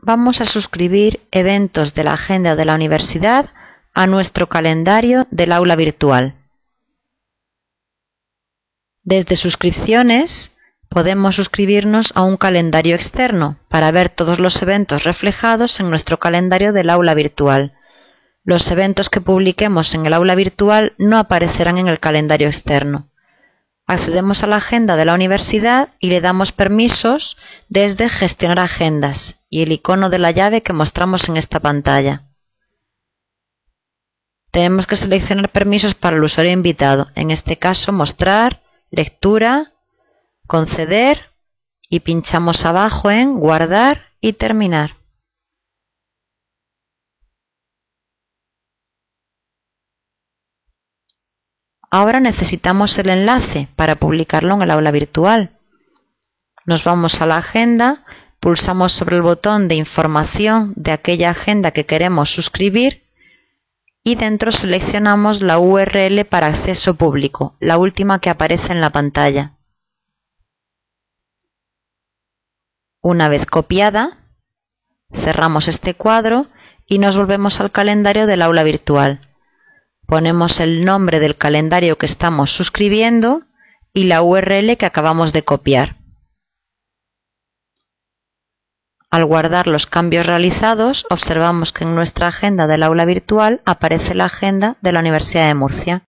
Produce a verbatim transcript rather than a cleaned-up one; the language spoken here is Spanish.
vamos a suscribir eventos de la agenda de la universidad a nuestro calendario del aula virtual. Desde suscripciones podemos suscribirnos a un calendario externo para ver todos los eventos reflejados en nuestro calendario del aula virtual. Los eventos que publiquemos en el aula virtual no aparecerán en el calendario externo. Accedemos a la agenda de la universidad y le damos permisos desde Gestionar agendas y el icono de la llave que mostramos en esta pantalla. Tenemos que seleccionar permisos para el usuario invitado, en este caso Mostrar, Lectura, Conceder y pinchamos abajo en Guardar y Terminar. Ahora necesitamos el enlace para publicarlo en el aula virtual. Nos vamos a la agenda, pulsamos sobre el botón de información de aquella agenda que queremos suscribir y dentro seleccionamos la U R L para acceso público, la última que aparece en la pantalla. Una vez copiada, cerramos este cuadro y nos volvemos al calendario del aula virtual. Ponemos el nombre del calendario que estamos suscribiendo y la U R L que acabamos de copiar. Al guardar los cambios realizados, observamos que en nuestra agenda del aula virtual aparece la agenda de la Universidad de Murcia.